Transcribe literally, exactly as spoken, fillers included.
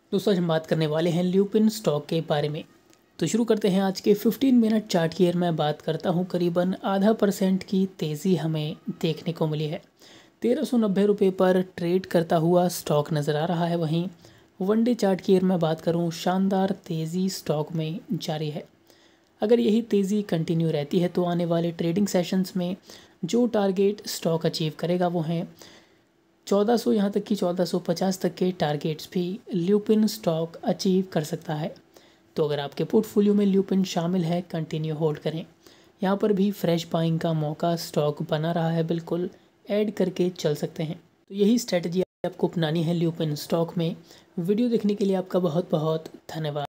दोस्तों आज हम बात करने वाले हैं ल्यूपिन स्टॉक के बारे में। तो शुरू करते हैं आज के पंद्रह मिनट चार्ट की। अगर मैं बात करता हूं, करीबन आधा परसेंट की तेज़ी हमें देखने को मिली है। तेरह सौ नब्बे रुपये पर ट्रेड करता हुआ स्टॉक नज़र आ रहा है। वहीं वन डे चार्ट की अगर मैं बात करूं, शानदार तेज़ी स्टॉक में जारी है। अगर यही तेज़ी कंटिन्यू रहती है तो आने वाले ट्रेडिंग सेशंस में जो टारगेट स्टॉक अचीव करेगा वो हैं चौदह सौ, यहाँ तक कि चौदह सौ पचास तक के टारगेट्स भी ल्यूपिन स्टॉक अचीव कर सकता है। तो अगर आपके पोर्टफोलियो में ल्यूपिन शामिल है, कंटिन्यू होल्ड करें। यहाँ पर भी फ्रेश बाइंग का मौका स्टॉक बना रहा है, बिल्कुल ऐड करके चल सकते हैं। तो यही स्ट्रेटजी आपको अपनानी है ल्यूपिन स्टॉक में। वीडियो देखने के लिए आपका बहुत बहुत धन्यवाद।